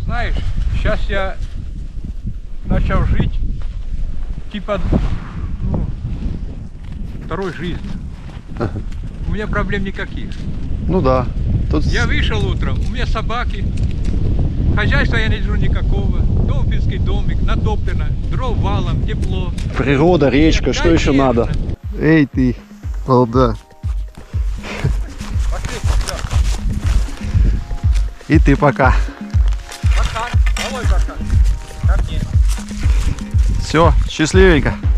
Знаешь, сейчас я начал жить типа второй жизнью. У меня проблем никаких. Ну да. Тут... Я вышел утром, у меня собаки, хозяйства я не вижу никакого, домфинский домик, натоплено, дров валом, тепло. Природа, речка, что еще надо? Эй ты, балда. Пошли, все. И ты пока. Пока, давай пока. Ко мне. Все, счастливенько.